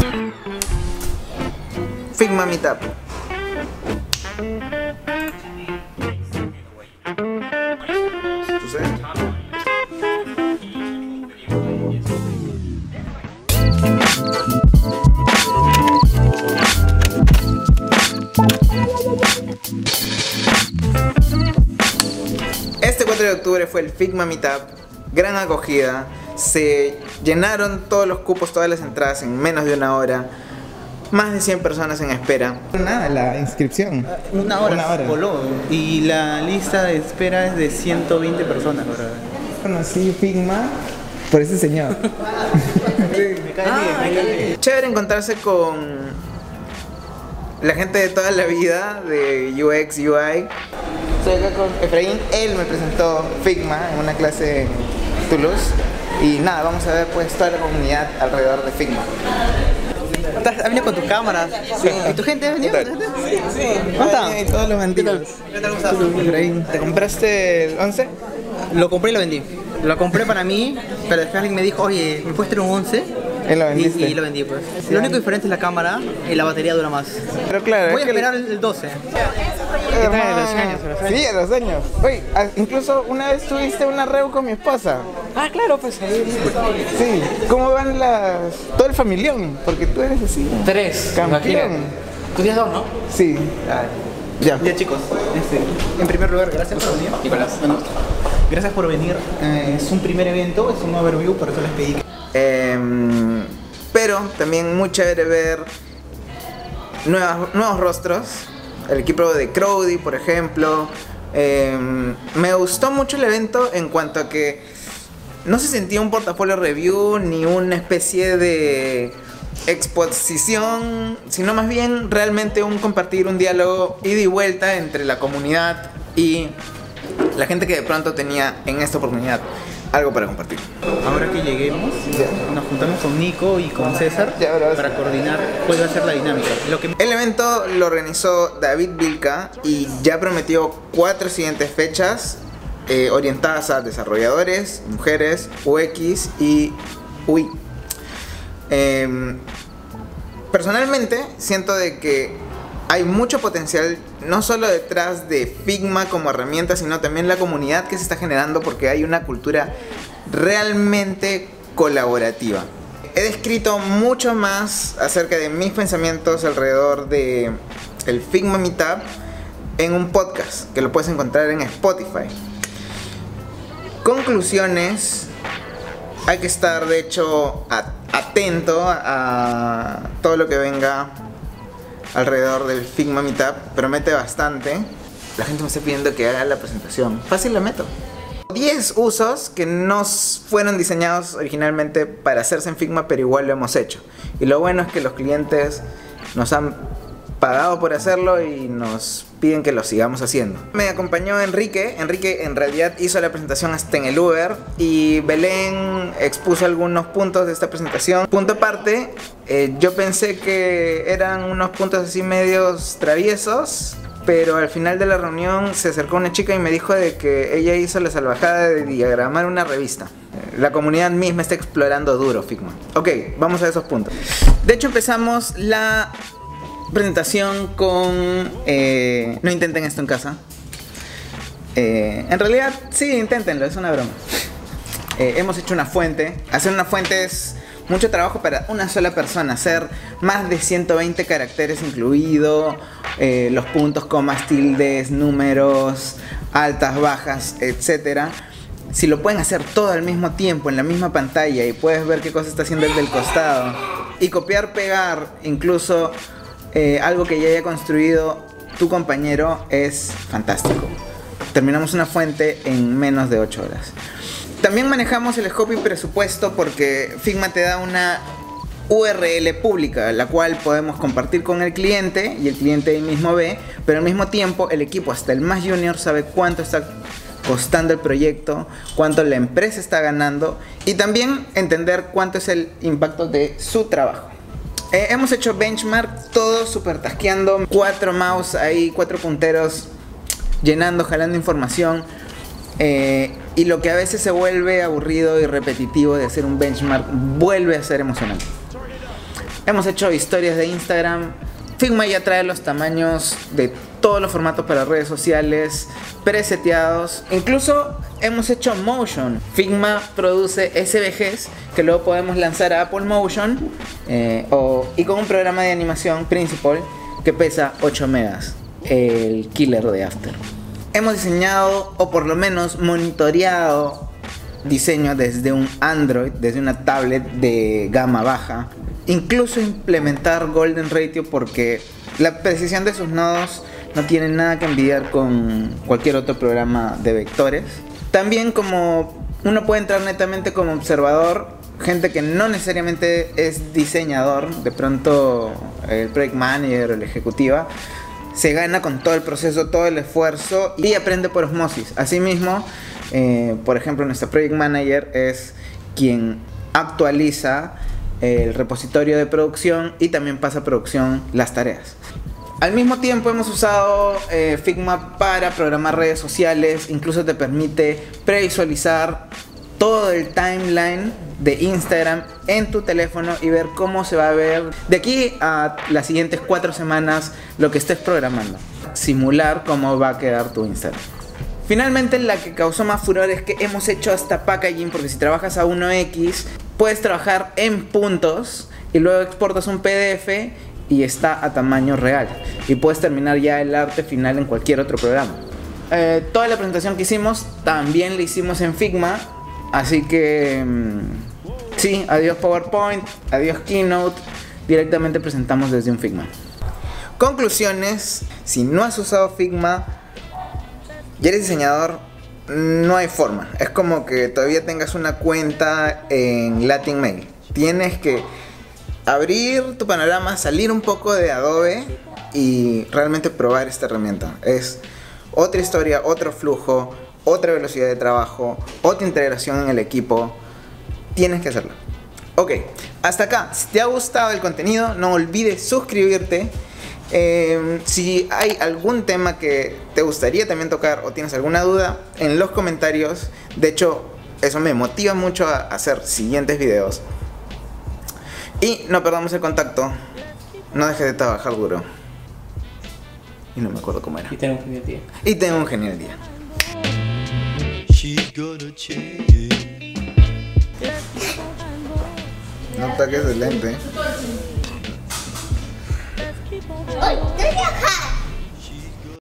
Figma Meetup. ¿Sucede? Este 4 de octubre fue el Figma Meetup, gran acogida, se llenaron todos los cupos, todas las entradas en menos de una hora, más de 100 personas en espera. Nada, la inscripción. Una hora. Voló. Y la lista de espera es de 120 personas, ¿verdad? Conocí Figma por ese señor. Me cae bien. Chévere encontrarse con la gente de toda la vida de UX, UI. Estoy acá con Efraín, él me presentó Figma en una clase en Toulouse. Y nada, vamos a ver pues toda la comunidad alrededor de Figma. ¿Has venido con tus cámaras? Sí. ¿Y tu gente ha venido? Sí. ¿Cuánta? Y todos los bandidos. ¿Qué tal gustado? Efraín, ¿te compraste el 11? Lo compré y lo vendí. Lo compré para mí, pero después alguien me dijo, oye, ¿me puedes traer un 11? Y lo vendiste. Y lo vendí pues. Lo único diferente es la cámara y la batería dura más. Pero claro, Voy a es que esperar el 12. ¿Qué tal? A los años. Sí, a los años. Oye, incluso una vez tuviste una reu con mi esposa. Ah, claro, pues. Sí, ¿cómo van todo el familión? Porque tú eres así. 3. Campeón. Tú tienes 2, ¿no? Sí. Ya. Ya chicos, en primer lugar, gracias por venir. Nicolás. Bueno, gracias por venir. Es un primer evento, es un overview, por eso les pedí. Pero también muy chévere ver nuevos rostros. El equipo de Crowdy, por ejemplo. Me gustó mucho el evento en cuanto a que no se sentía un portafolio review ni una especie de exposición, sino más bien realmente un compartir, un diálogo ida y vuelta entre la comunidad y la gente que de pronto tenía en esta oportunidad algo para compartir. Ahora que lleguemos, nos juntamos con Nico y con César para coordinar cuál va a ser la dinámica. El evento lo organizó David Vilca y ya prometió 4 siguientes fechas orientadas a desarrolladores, mujeres, UX y UI. Personalmente siento de que hay mucho potencial no solo detrás de Figma como herramienta, sino también la comunidad que se está generando, porque hay una cultura realmente colaborativa. He descrito mucho más acerca de mis pensamientos alrededor de el Figma Meetup en un podcast que lo puedes encontrar en Spotify. Conclusiones: hay que estar de hecho atento a todo lo que venga alrededor del Figma Meetup. Promete bastante. La gente me está pidiendo que haga la presentación. Fácil la meto. 10 usos que no fueron diseñados originalmente para hacerse en Figma, pero igual lo hemos hecho. Y lo bueno es que los clientes nos han pagado por hacerlo y nos piden que lo sigamos haciendo. Me acompañó Enrique. Enrique en realidad hizo la presentación hasta en el Uber, y Belén expuso algunos puntos de esta presentación. Punto aparte, yo pensé que eran unos puntos así medios traviesos, pero al final de la reunión se acercó una chica y me dijo de que ella hizo la salvajada de diagramar una revista. La comunidad misma está explorando duro Figma. Ok, vamos a esos puntos. De hecho empezamos la presentación con no intenten esto en casa. En realidad sí, inténtenlo, es una broma. Hemos hecho una fuente. Hacer una fuente es mucho trabajo para una sola persona. Hacer más de 120 caracteres incluido, los puntos, comas, tildes, números, altas, bajas, etcétera. Si lo pueden hacer todo al mismo tiempo en la misma pantalla y puedes ver qué cosa está haciendo el del costado, y copiar, pegar incluso algo que ya haya construido tu compañero, es fantástico. Terminamos una fuente en menos de 8 horas. También manejamos el scope y presupuesto porque Figma te da una URL pública, la cual podemos compartir con el cliente y el cliente ahí mismo ve, pero al mismo tiempo el equipo, hasta el más junior, sabe cuánto está costando el proyecto, cuánto la empresa está ganando, y también entender cuánto es el impacto de su trabajo. Hemos hecho benchmark, todo super tasqueando, 4 mouse ahí, 4 punteros llenando, jalando información, y lo que a veces se vuelve aburrido y repetitivo de hacer un benchmark vuelve a ser emocionante. Hemos hecho historias de Instagram. Figma ya trae los tamaños de todos los formatos para redes sociales preseteados. Incluso hemos hecho Motion. Figma produce SVGs que luego podemos lanzar a Apple Motion y con un programa de animación Principal que pesa 8 megas, el killer de After. Hemos diseñado, o por lo menos monitoreado, diseño desde un Android, desde una tablet de gama baja. Incluso implementar Golden Ratio, porque la precisión de sus nodos no tiene nada que envidiar con cualquier otro programa de vectores. También, como uno puede entrar netamente como observador, gente que no necesariamente es diseñador, de pronto el project manager o la ejecutiva, se gana con todo el proceso, todo el esfuerzo y aprende por osmosis. Asimismo, por ejemplo, nuestro project manager es quien actualiza el repositorio de producción y también pasa a producción las tareas. Al mismo tiempo hemos usado Figma para programar redes sociales. Incluso te permite previsualizar todo el timeline de Instagram en tu teléfono y ver cómo se va a ver de aquí a las siguientes 4 semanas lo que estés programando. Simular cómo va a quedar tu Instagram. Finalmente, la que causó más furor es que hemos hecho hasta packaging, porque si trabajas a 1x puedes trabajar en puntos y luego exportas un PDF y está a tamaño real y puedes terminar ya el arte final en cualquier otro programa. Toda la presentación que hicimos también la hicimos en Figma, así que sí, adiós PowerPoint, adiós Keynote, directamente presentamos desde un Figma. Conclusiones: si no has usado Figma y eres diseñador, no hay forma. Es como que todavía tengas una cuenta en Latin Mail. Tienes que abrir tu panorama, salir un poco de Adobe y realmente probar esta herramienta. Es otra historia, otro flujo, otra velocidad de trabajo, otra integración en el equipo. Tienes que hacerlo. Ok, hasta acá. Si te ha gustado el contenido, no olvides suscribirte. Si hay algún tema que te gustaría también tocar o tienes alguna duda, en los comentarios. De hecho, eso me motiva mucho a hacer siguientes videos. Y no perdamos el contacto. No dejes de trabajar duro. Y no me acuerdo cómo era. Y ten un genial día. Y ten un genial día. No toques el lente. ¡Ay, te voy a dejar!